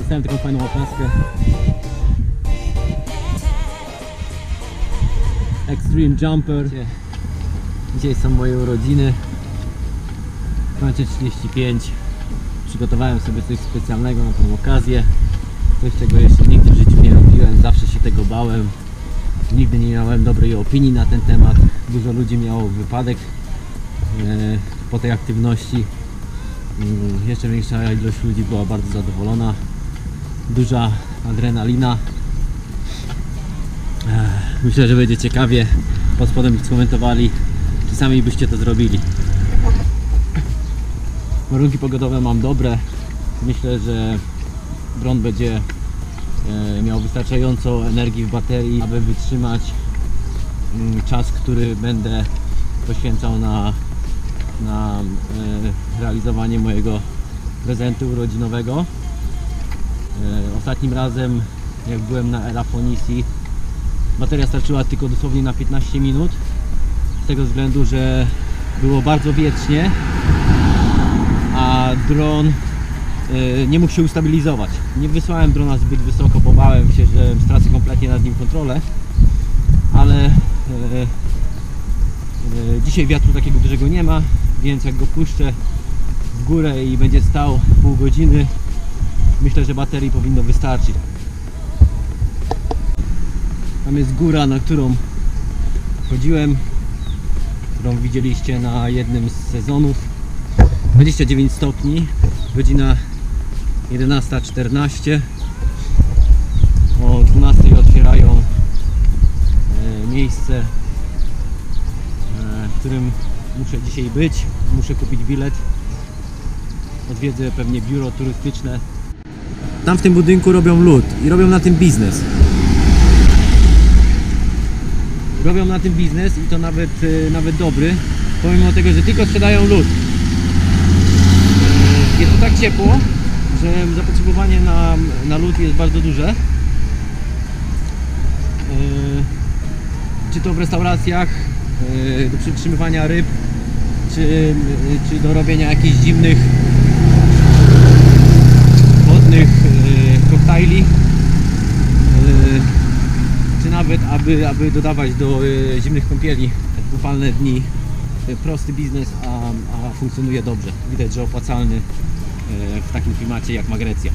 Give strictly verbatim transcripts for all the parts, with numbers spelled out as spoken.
dostałem taką fajną opaskę. Extreme Jumper. Dzisiaj są moje urodziny. Kończę trzydzieści pięć. Przygotowałem sobie coś specjalnego na tę okazję. Coś, czego jeszcze nigdy w życiu nie robiłem. Zawsze się tego bałem. Nigdy nie miałem dobrej opinii na ten temat. Dużo ludzi miało wypadek e, po tej aktywności. E, jeszcze większa ilość ludzi była bardzo zadowolona. Duża adrenalina. E, myślę, że będzie ciekawie. Pod spodem skomentowali, czy sami byście to zrobili. Warunki pogodowe mam dobre. Myślę, że dron będzie e, miał wystarczająco energii w baterii, aby wytrzymać m, czas, który będę poświęcał na, na e, realizowanie mojego prezentu urodzinowego. E, ostatnim razem, jak byłem na Elafonisi, bateria starczyła tylko dosłownie na piętnaście minut. Z tego względu, że było bardzo wietrznie, a dron y, nie mógł się ustabilizować. Nie wysłałem drona zbyt wysoko, bo bałem się, że stracę kompletnie nad nim kontrolę. Ale y, y, dzisiaj wiatru takiego dużego nie ma, więc jak go puszczę w górę i będzie stał pół godziny, myślę, że baterii powinno wystarczyć. Tam jest góra, na którą chodziłem, którą widzieliście na jednym z sezonów. dwadzieścia dziewięć stopni, godzina jedenasta czternaście. O dwunastej otwierają e, miejsce, e, w którym muszę dzisiaj być. Muszę kupić bilet. Odwiedzę pewnie biuro turystyczne. Tam w tym budynku robią lód i robią na tym biznes. Robią na tym biznes i to nawet, nawet dobry, pomimo tego, że tylko sprzedają lód. Jest to tak ciepło, że zapotrzebowanie na, na lód jest bardzo duże. Czy to w restauracjach, do przytrzymywania ryb, czy, czy do robienia jakichś dziwnych wodnych koktajli. Czy nawet aby, aby dodawać do y, zimnych kąpieli w upalne dni. Prosty biznes, a, a funkcjonuje dobrze. Widać, że opłacalny y, w takim klimacie jak ma Grecja.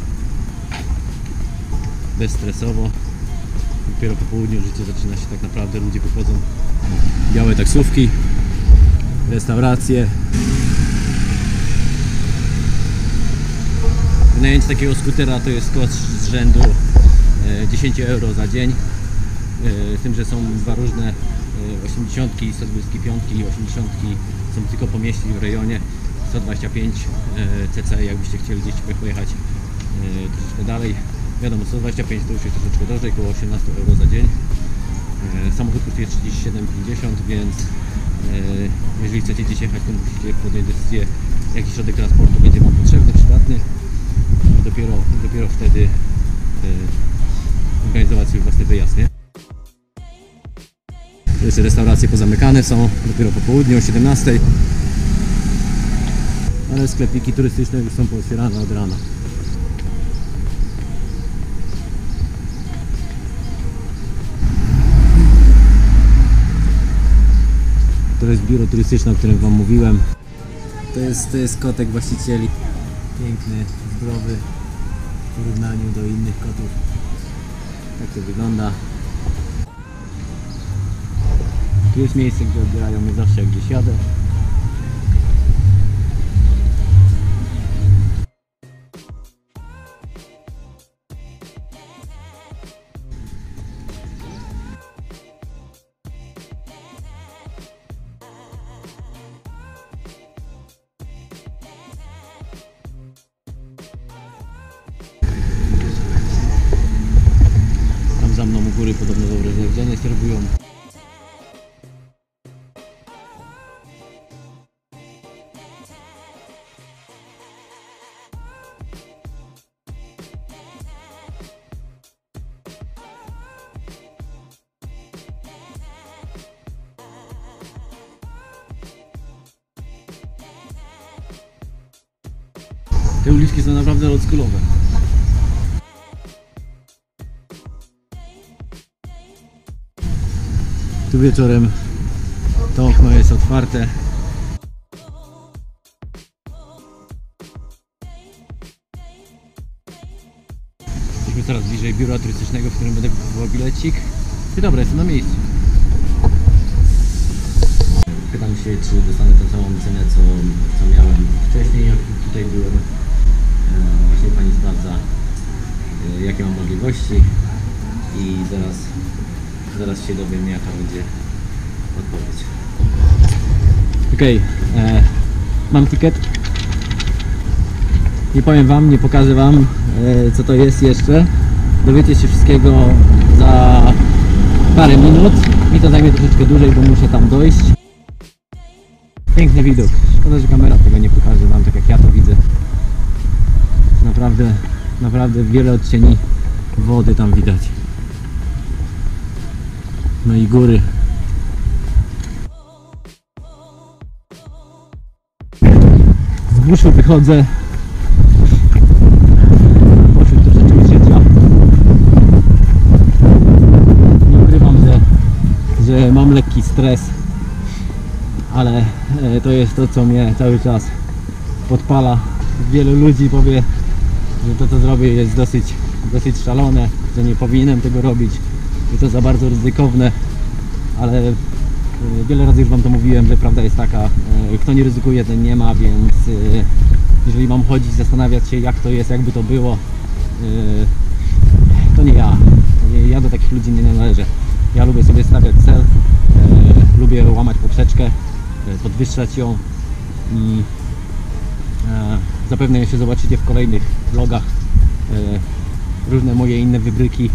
Bezstresowo. Dopiero po południu życie zaczyna się tak naprawdę. Ludzie wychodzą. Białe taksówki, restauracje. Wynajęcie takiego skutera to jest koszt z rzędu y, dziesięć euro za dzień. Z tym, że są dwa różne osiemdziesiątki, sto dwadzieścia pięć i osiemdziesiątki są tylko po mieście w rejonie. Sto dwadzieścia pięć cc, jakbyście chcieli gdzieś pojechać troszeczkę dalej. Wiadomo, sto dwadzieścia pięć to już jest troszeczkę drożej, około osiemnaście euro za dzień. Samochód kosztuje trzydzieści siedem pięćdziesiąt, więc jeżeli chcecie gdzieś jechać, to musicie podjąć decyzję, jaki środek transportu będzie Wam potrzebny, przydatny. Dopiero, dopiero wtedy organizować sobie własny wyjazd, nie? Jeszcze restauracje pozamykane są dopiero po południu o siedemnastej, ale sklepiki turystyczne już są pootwierane od rana. To jest biuro turystyczne, o którym Wam mówiłem. To jest, to jest kotek właścicieli. Piękny, zdrowy w porównaniu do innych kotów. Tak to wygląda. Tu jest miejsce, gdzie odbierają mnie zawsze, jak gdzieś jadę. Tam za mną u góry podobno dobre jedzenie serwują. Te uliczki są naprawdę oldschoolowe. tu wieczorem to okno jest otwarte. Jesteśmy coraz bliżej biura turystycznego, w którym będę kupował bilecik. I dobra, jestem na miejscu. Pytam się, czy dostanę tę samą cenę, co, co miałem wcześniej, jak tutaj byłem. E, właśnie pani sprawdza, e, jakie mam możliwości i zaraz, zaraz się dowiem, jaka będzie odpowiedź. Okej, okay, mam ticket. Nie powiem wam, nie pokażę wam, e, co to jest jeszcze. Dowiecie się wszystkiego za parę minut. Mi to zajmie troszeczkę dłużej, bo muszę tam dojść. Piękny widok. Szkoda, że kamera tego nie pokaże wam tak, jak ja to widzę. Naprawdę, naprawdę wiele odcieni wody tam widać. No i góry. Z buszu wychodzę. Poczuć troszeczkę życia. Nie ukrywam, że, że mam lekki stres, ale to jest to, co mnie cały czas podpala. Wielu ludzi powie, że to, co zrobię, jest dosyć, dosyć szalone, że nie powinienem tego robić, że to za bardzo ryzykowne, ale wiele razy już wam to mówiłem, że prawda jest taka, kto nie ryzykuje, ten nie ma, więc jeżeli mam chodzić, zastanawiać się, jak to jest, jakby to było, to nie ja. Ja do takich ludzi nie należę. Ja lubię sobie stawiać cel, lubię łamać poprzeczkę, podwyższać ją i zapewne się zobaczycie w kolejnych vlogach, różne moje inne wybryki.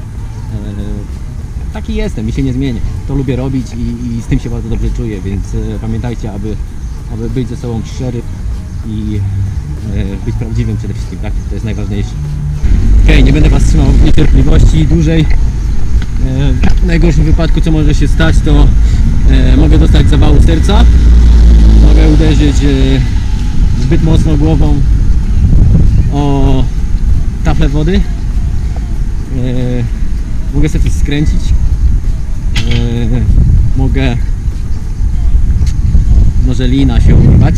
Taki jestem i się nie zmienię. To lubię robić i, i z tym się bardzo dobrze czuję, więc pamiętajcie, aby, aby być ze sobą szczery i być prawdziwym przede wszystkim, tak? To jest najważniejsze. Okej, okay, nie będę was trzymał w niecierpliwości dłużej. W najgorszym wypadku, co może się stać, to e, mogę dostać zawału serca, mogę uderzyć e, zbyt mocno głową o taflę wody, e, mogę sobie coś skręcić, e, mogę może lina się urwać,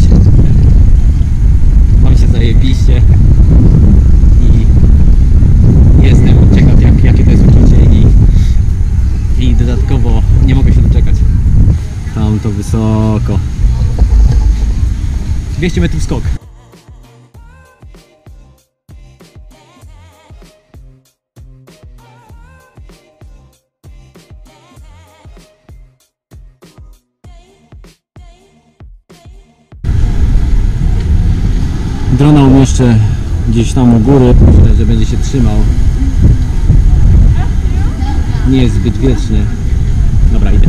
mam się zajebiście i jestem ciekaw, jak, jakie to jest uczucie i I dodatkowo nie mogę się doczekać. Tam to wysoko. dwieście metrów skok. Drona umieszczę gdzieś tam u góry. Myślę, że będzie się trzymał. Nie jest zbyt wieczny. Dobra, idę.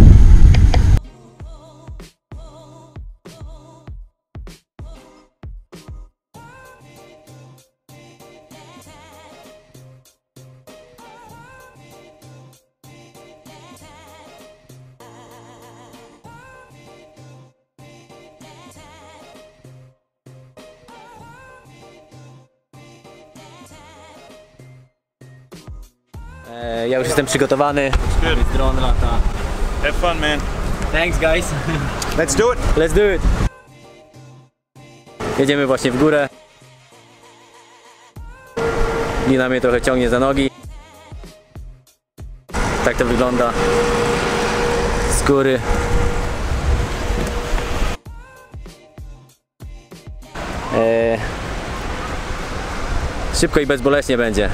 Ja już jestem przygotowany. Dron lata. Have fun, man. Thanks, guys. Let's do it. Let's do it. Jedziemy właśnie w górę. Lina mnie trochę ciągnie za nogi. Tak to wygląda z góry. Eee, szybko i bezboleśnie będzie.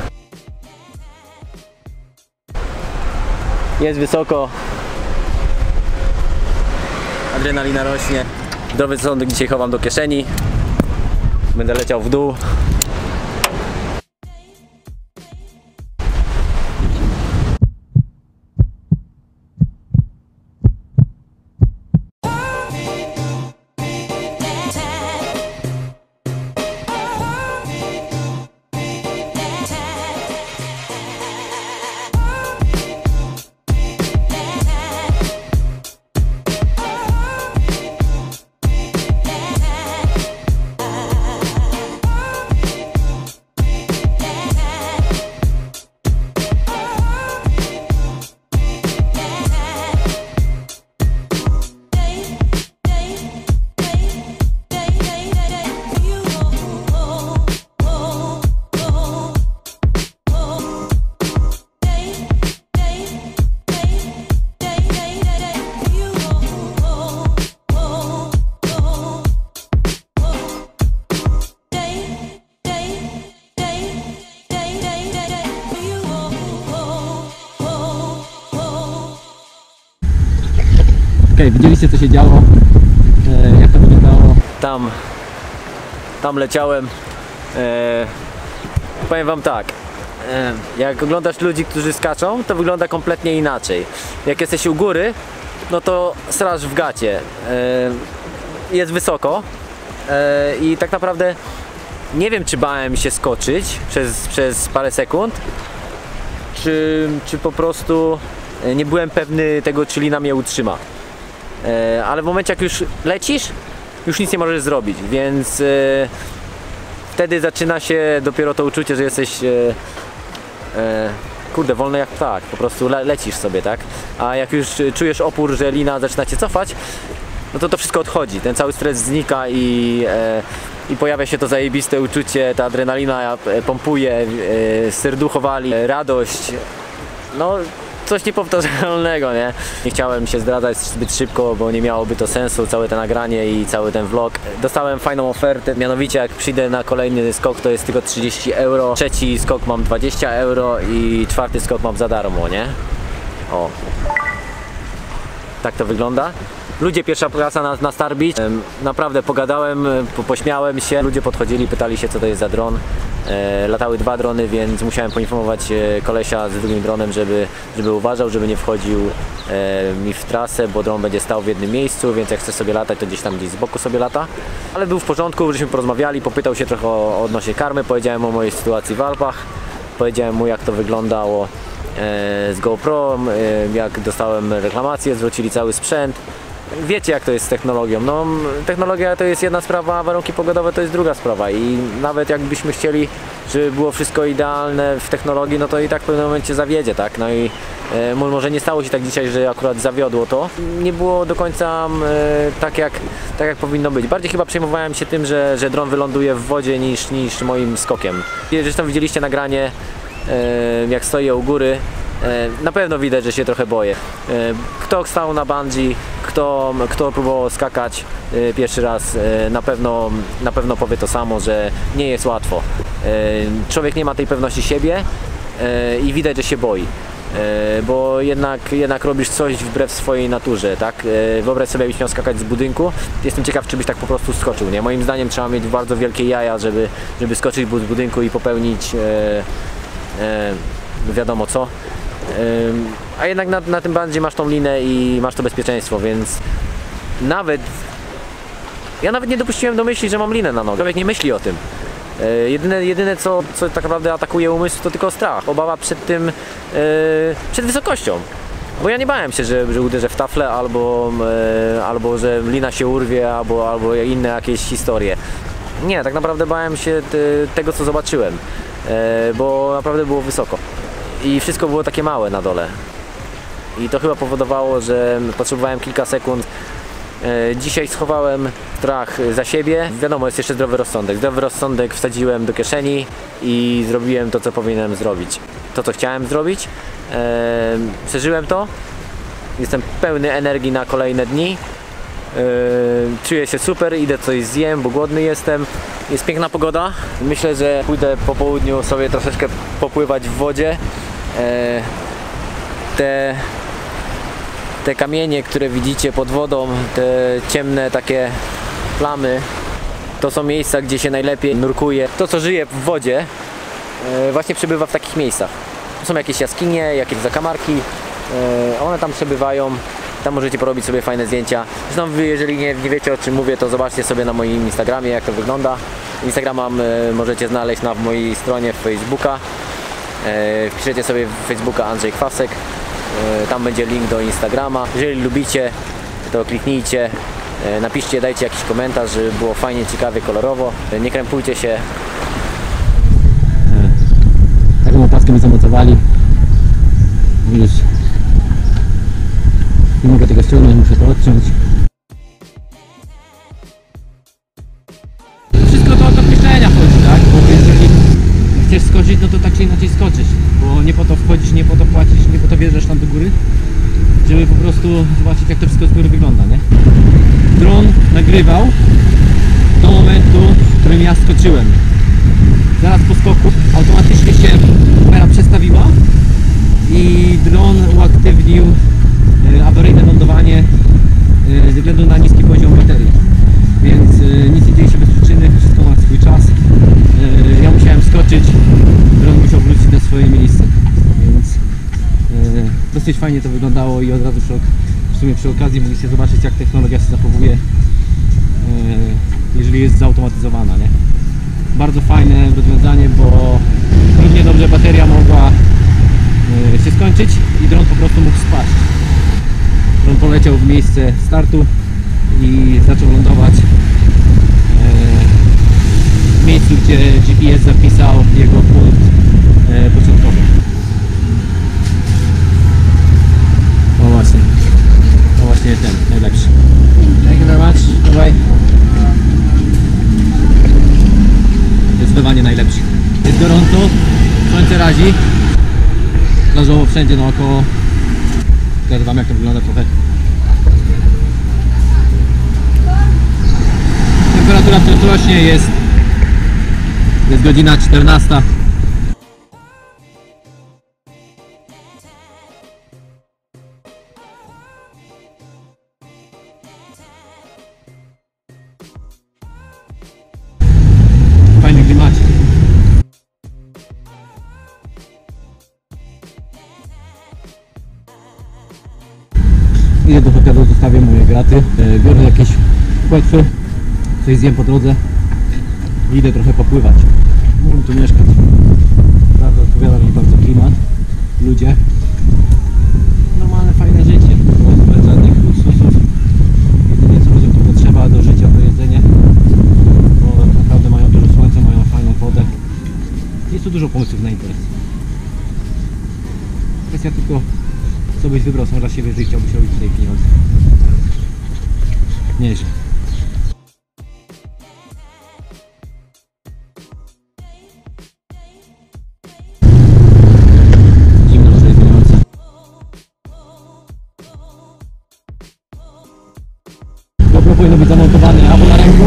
Jest wysoko. Adrenalina rośnie. Zdrowy sąd dzisiaj chowam do kieszeni. Będę leciał w dół. Okej, widzieliście co się działo, e, jak to wyglądało. Tam, tam leciałem. E, powiem wam tak, e, jak oglądasz ludzi, którzy skaczą, to wygląda kompletnie inaczej. Jak jesteś u góry, no to straż w gacie. E, jest wysoko e, i tak naprawdę nie wiem, czy bałem się skoczyć przez, przez parę sekund, czy, czy po prostu nie byłem pewny tego, czy lina mnie utrzyma. E, ale w momencie, jak już lecisz, już nic nie możesz zrobić, więc e, wtedy zaczyna się dopiero to uczucie, że jesteś e, e, kurde, wolny jak ptak, po prostu le lecisz sobie, tak? A jak już czujesz opór, że lina zaczyna cię cofać, no to to wszystko odchodzi, ten cały stres znika i, e, i pojawia się to zajebiste uczucie, ta adrenalina pompuje, e, serducho wali, e, radość, no coś niepowtarzalnego, nie? Nie chciałem się zdradzać zbyt szybko, bo nie miałoby to sensu, całe to nagranie i cały ten vlog. Dostałem fajną ofertę, mianowicie jak przyjdę na kolejny skok, to jest tylko trzydzieści euro, trzeci skok mam dwadzieścia euro i czwarty skok mam za darmo, nie? O. Tak to wygląda. Ludzie, pierwsza klasa na, na Star Beach. Naprawdę pogadałem, po, pośmiałem się. Ludzie podchodzili, pytali się, co to jest za dron. E, latały dwa drony, więc musiałem poinformować e, kolesia z drugim dronem, żeby, żeby uważał, żeby nie wchodził e, mi w trasę, bo dron będzie stał w jednym miejscu, więc jak chce sobie latać, to gdzieś tam gdzieś z boku sobie lata. Ale był w porządku, żeśmy porozmawiali, popytał się trochę o odnośnie karmy, powiedziałem o mojej sytuacji w Alpach, powiedziałem mu, jak to wyglądało z GoPro, jak dostałem reklamację, zwrócili cały sprzęt. Wiecie, jak to jest z technologią. No, technologia to jest jedna sprawa, a warunki pogodowe to jest druga sprawa i nawet jakbyśmy chcieli, żeby było wszystko idealne w technologii, no to i tak w pewnym momencie zawiedzie, tak? No i e, może nie stało się tak dzisiaj, że akurat zawiodło to. Nie było do końca e, tak, jak, tak jak powinno być. Bardziej chyba przejmowałem się tym, że, że dron wyląduje w wodzie niż, niż moim skokiem. Zresztą widzieliście nagranie, e, jak stoję u góry. Na pewno widać, że się trochę boję. Kto stał na bungee, kto, kto próbował skakać pierwszy raz, na pewno, na pewno powie to samo, że nie jest łatwo. Człowiek nie ma tej pewności siebie i widać, że się boi. Bo jednak, jednak robisz coś wbrew swojej naturze, tak? Wyobraź sobie, jakbyś miał skakać z budynku. Jestem ciekaw, czy byś tak po prostu skoczył, nie? Moim zdaniem trzeba mieć bardzo wielkie jaja, żeby, żeby skoczyć z budynku i popełnić e, e, wiadomo co. A jednak na, na tym bandzie masz tą linę i masz to bezpieczeństwo, więc nawet ja nawet nie dopuściłem do myśli, że mam linę na nogę. Człowiek nie myśli o tym. Jedyne, jedyne co, co tak naprawdę atakuje umysł, to tylko strach, obawa przed tym, yy, przed wysokością. Bo ja nie bałem się, że, że uderzę w taflę, albo, yy, albo że lina się urwie, albo, albo inne jakieś historie. Nie, tak naprawdę bałem się te, tego, co zobaczyłem, yy, bo naprawdę było wysoko. I wszystko było takie małe na dole. I to chyba powodowało, że potrzebowałem kilka sekund. Dzisiaj schowałem strach za siebie. Wiadomo, jest jeszcze zdrowy rozsądek. Zdrowy rozsądek wsadziłem do kieszeni i zrobiłem to, co powinienem zrobić. To, co chciałem zrobić. Przeżyłem to. Jestem pełny energii na kolejne dni. Czuję się super, idę coś zjem, bo głodny jestem. Jest piękna pogoda. Myślę, że pójdę po południu sobie troszeczkę popływać w wodzie. Te, te kamienie, które widzicie pod wodą, te ciemne takie plamy, to są miejsca, gdzie się najlepiej nurkuje. To, co żyje w wodzie, właśnie przebywa w takich miejscach. To są jakieś jaskinie, jakieś zakamarki, one tam przebywają. Tam możecie porobić sobie fajne zdjęcia. Zresztą wy, jeżeli nie, nie wiecie, o czym mówię, to zobaczcie sobie na moim Instagramie, jak to wygląda. Instagrama y, możecie znaleźć na mojej stronie Facebooka. Y, wpiszecie sobie w Facebooka Andrzej Kwasek. Y, tam będzie link do Instagrama. Jeżeli lubicie, to kliknijcie. Y, napiszcie, dajcie jakiś komentarz, żeby było fajnie, ciekawie, kolorowo. Y, nie krępujcie się. Taką opaskę mi zamocowali. Już nie mogę tego ściągnąć, muszę to odciąć. Wszystko to od określenia chodzi, tak? Bo jeżeli chcesz skoczyć, no to tak czy inaczej skoczysz. Bo nie po to wchodzisz, nie po to płacisz, nie po to bierzesz tam do góry, żeby po prostu zobaczyć, jak to wszystko z góry wygląda, nie? Dron nagrywał do momentu, w którym ja skoczyłem. Zaraz po skoku automatycznie się kamera przestawiła i dron uaktywnił awaryjne lądowanie względu na niski poziom baterii. Więc e, nic nie dzieje się bez przyczyny, wszystko ma swój czas. E, ja musiałem skoczyć, dron musiał wrócić na swoje miejsce. Więc e, dosyć fajnie to wyglądało i od razu przy, w sumie przy okazji mogliście zobaczyć, jak technologia się zachowuje, e, jeżeli jest zautomatyzowana, nie? Bardzo fajne rozwiązanie, bo równie dobrze bateria mogła e, się skończyć i dron po prostu mógł spaść. Dron poleciał w miejsce startu i zaczął lądować w miejscu, gdzie G P S zapisał jego punkt e, początkowy. O właśnie, o właśnie ten, najlepszy. Thank you very much, bye bye. Zdecydowanie najlepszy. Jest gorąco, słońce razi, plażowo wszędzie naokoło. Pokażę wam, jak to wygląda trochę. Temperatura wciąż rośnie, jest, jest godzina czternasta. Fajny klimacik. Idę do hotelu, zostawię moje graty, biorę jakieś płetwy, coś zjem po drodze i idę trochę popływać. Mógłbym tu mieszkać. Bardzo odpowiada mi bardzo klimat, ludzie. Normalne, fajne życie, bez żadnych luksusów. Jedynie co ludziom to potrzeba do życia, to jedzenie, bo naprawdę mają dużo słońca, mają fajną wodę. Jest tu dużo pomysłów na interes. Kwestia tylko, co byś wybrał sam dla siebie, jeżeli chciałbyś robić tutaj pieniądze. Nieźle. Zimno, przejmujące. GoPro powinno być zamontowane albo na ręku,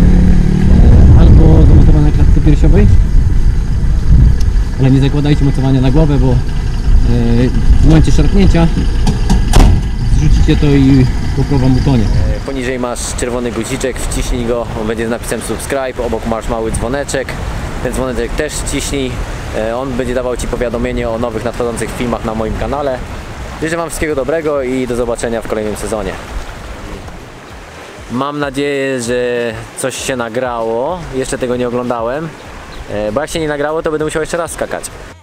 albo zamontowane na klatce piersiowej. Ale nie zakładajcie mocowania na głowę, bo w momencie szarpnięcia zrzucicie to i GoPro wam utonie. Poniżej masz czerwony guziczek, wciśnij go, on będzie z napisem subscribe, obok masz mały dzwoneczek, ten dzwoneczek też wciśnij, on będzie dawał ci powiadomienie o nowych nadchodzących filmach na moim kanale. Życzę wam wszystkiego dobrego i do zobaczenia w kolejnym sezonie. Mam nadzieję, że coś się nagrało, jeszcze tego nie oglądałem, bo jak się nie nagrało, to będę musiał jeszcze raz skakać.